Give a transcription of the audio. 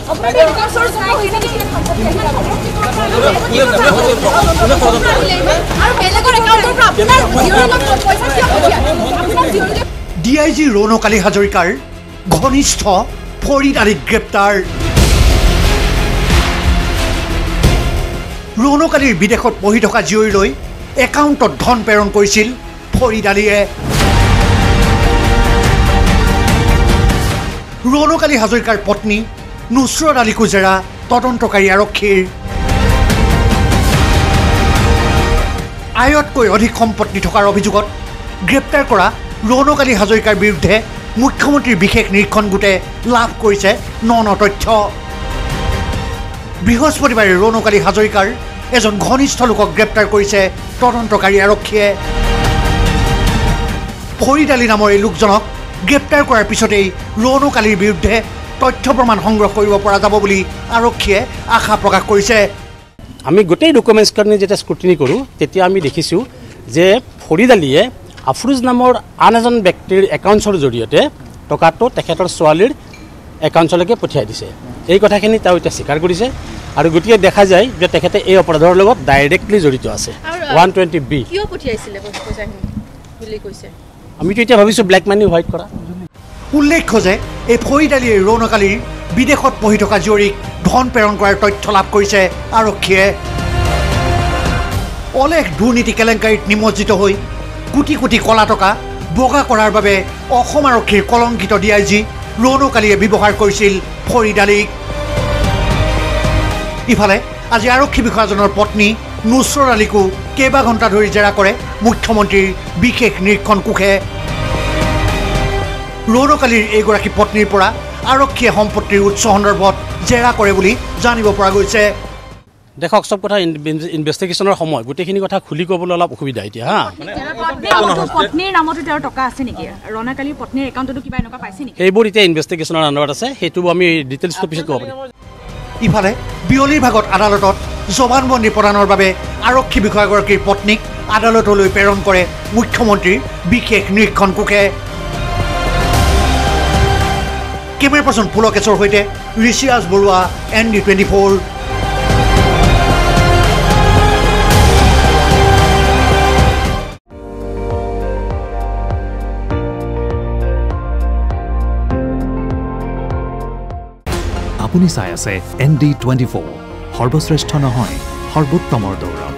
DIG ৰণকালী হাজৰিকাৰ ঘনিষ্ঠ ফৰিদ আলীক গ্ৰেপ্তাৰ। ৰণকালীৰ বিদেশত পঢ়ি থকা জীয়ৰীলৈ একাউণ্টত ধন প্ৰেৰণ কৰিছিল ফৰিদ আলীয়ে। ৰণকালী হাজৰিকাৰ পত্নী নুছৰত আলীকো জেৰা তদন্তকাৰী আৰক্ষীৰ। আয়তকৈ অধিক সম্পত্তি থকাৰ অভিযোগত গ্ৰেপ্তাৰ কৰা ৰণকালী হাজৰিকাৰ বিৰুদ্ধে মুখ্যমন্ত্ৰীৰ বিশেষ নিৰীক্ষণ গোটে লাভ কৰিছে ন তথ্য। বৃহস্পতিবাৰে ৰণকালী হাজৰিকাৰ এজন ঘনিষ্ঠ লোকক গ্ৰেপ্তাৰ কৰিছে তদন্তকাৰী আৰক্ষীয়ে। ফৰিদ আলী নামৰ এই লোকজনক গ্ৰেপ্তাৰ কৰাৰ পিছতেই ৰণকালীৰ বিৰুদ্ধে তথ্য প্ৰমাণ সংগ্ৰহ কৰিব পৰা যাব বুলি আৰক্ষীয়ে আশা প্ৰকাশ কৰিছে। আমি গোটেই ডকুমেণ্টছখিনি যেতিয়া স্ক্ৰুটিনি কৰোঁ তেতিয়া আমি দেখিছোঁ যে ফৰিদ আলীয়ে আফৰোজ নামৰ আন এজন ব্যক্তিৰ একাউণ্টছৰ জৰিয়তে টকাটো তেখেতৰ ছোৱালীৰ একাউণ্টছলৈকে পঠিয়াই দিছে। এই কথাখিনি তেওঁ এতিয়া স্বীকাৰ কৰিছে আৰু গতিকে দেখা যায় যে তেখেতে এই অপৰাধৰ লগত ডাইৰেক্টলি জড়িত আছে। 120B কিয় পঠিয়াইছিলে পইচাখিনি বুলি কৈছে? আমিতো এতিয়া ভাবিছোঁ ব্লেক মানি হোৱাইট কৰা। উল্লেখ্য যে এই ফৰিদ আলীয়ে ৰণকালীৰ বিদেশত পঢ়ি থকা জীয়ৰীক ধন প্ৰেৰণ কৰাৰ তথ্য লাভ কৰিছে আৰক্ষীয়ে। অলেখ দুৰ্নীতি কেলেংকাৰীত নিমজ্জিত হৈ কোটি কোটি কলা টকা বগা কৰাৰ বাবে অসম আৰক্ষীৰ কলংকিত ডিআইজি ৰণকালীয়ে ব্যৱহাৰ কৰিছিল ফৰিদ আলীক। ইফালে আজি আৰক্ষী বিষয়াজনৰ পত্নী নুছৰত আলীকো কেইবা ঘণ্টা ধৰি জেৰা কৰে মুখ্যমন্ত্ৰীৰ বিশেষ নিৰীক্ষণ কোষে। ৰণকালীৰ এইগৰাকী পত্নীৰ পৰা আৰক্ষীয়ে সম্পত্তিৰ উৎস সন্দৰ্ভত জেৰা কৰে বুলি জানিব পৰা গৈছে। দেখক চব কথা ইনভেষ্টিগেশ্যনৰ সময় গোটেইখিনি কথা খুলি ক'বলৈ অলপ অসুবিধা এতিয়া। পত্নীৰ নামতো তেওঁৰ টকা আছে নেকি? ৰণকালীৰ পত্নীৰ একাউণ্টতো কিবা এনেকুৱা পাইছে নেকি? সেইবোৰ এতিয়া ইনভেষ্টিগেশ্যনৰ আণ্ডাৰত আছে, সেইটো আমি ডিটেইলছটো পিছত ক'ব পাৰিম। ইফালে বিয়লিৰ ভাগত আদালতত জবানবন্দী প্ৰদানৰ বাবে আৰক্ষী বিষয়াগৰাকীৰ পত্নীক আদালতলৈ প্ৰেৰণ কৰে মুখ্যমন্ত্ৰীৰ বিশেষ নিৰীক্ষণ কোষে। কেমেৰা পাৰ্চন পুলকেশৰ সৈতে ঋষিৰাজ বৰুৱা, ND24। আপুনি চাই আছে ND24, সৰ্বশ্ৰেষ্ঠ নহয় সৰ্বোত্তমৰ দৌৰ।